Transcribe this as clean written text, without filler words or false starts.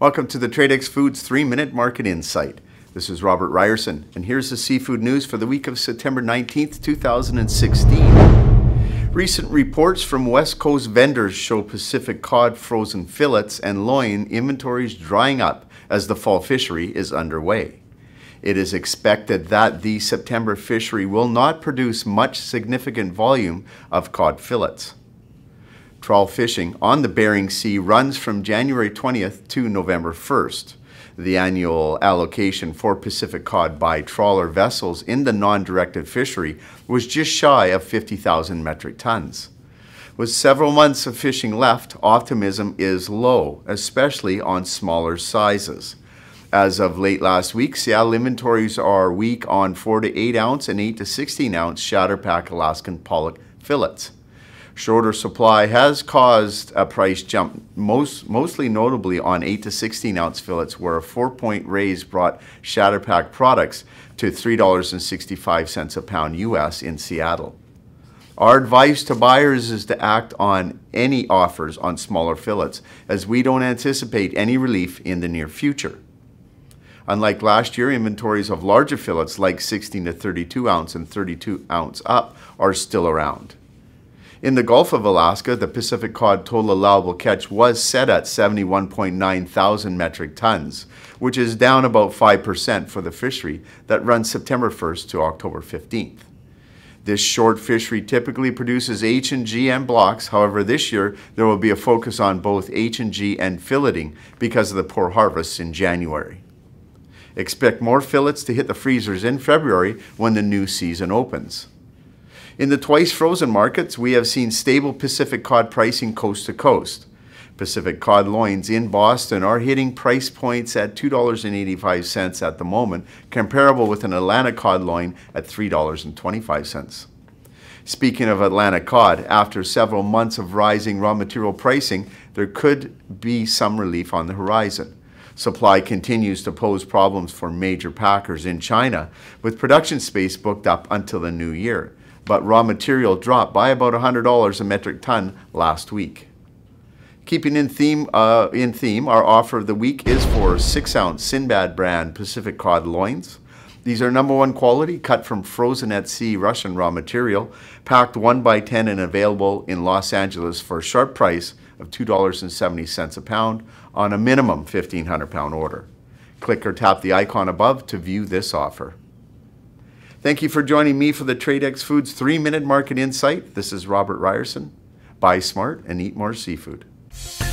Welcome to the Tradex Foods 3-Minute Market Insight. This is Robert Ryerson, and here's the seafood news for the week of September 19th, 2016. Recent reports from West Coast vendors show Pacific cod frozen fillets and loin inventories drying up as the fall fishery is underway. It is expected that the September fishery will not produce much significant volume of cod fillets. Trawl fishing on the Bering Sea runs from January 20th to November 1st. The annual allocation for Pacific cod by trawler vessels in the non-directed fishery was just shy of 50,000 metric tons. With several months of fishing left, optimism is low, especially on smaller sizes. As of late last week, Seattle inventories are weak on 4 to 8 ounce and 8 to 16 ounce Shatterpack Alaskan pollock fillets. Shorter supply has caused a price jump, mostly notably on 8 to 16 ounce fillets, where a 4-point raise brought Shatterpack products to $3.65 a pound US in Seattle. Our advice to buyers is to act on any offers on smaller fillets, as we don't anticipate any relief in the near future. Unlike last year, inventories of larger fillets like 16 to 32 ounce and 32 ounce up are still around. In the Gulf of Alaska, the Pacific cod total allowable catch was set at 71.9 thousand metric tons, which is down about 5% for the fishery that runs September 1st to October 15th. This short fishery typically produces H&G and blocks. However, this year there will be a focus on both H&G and filleting because of the poor harvests in January. Expect more fillets to hit the freezers in February when the new season opens. In the twice frozen markets, we have seen stable Pacific cod pricing coast to coast. Pacific cod loins in Boston are hitting price points at $2.85 at the moment, comparable with an Atlantic cod loin at $3.25. Speaking of Atlantic cod, after several months of rising raw material pricing, there could be some relief on the horizon. Supply continues to pose problems for major packers in China, with production space booked up until the new year. But raw material dropped by about $100 a metric ton last week. Keeping in theme, our offer of the week is for 6-ounce Sinbad brand Pacific cod loins. These are #1 quality, cut from frozen at sea Russian raw material, packed 1x10 and available in Los Angeles for a sharp price of $2.70 a pound on a minimum 1,500 pound order. Click or tap the icon above to view this offer. Thank you for joining me for the Tradex Foods 3-Minute Market Insight. This is Robert Ryerson. Buy smart and eat more seafood.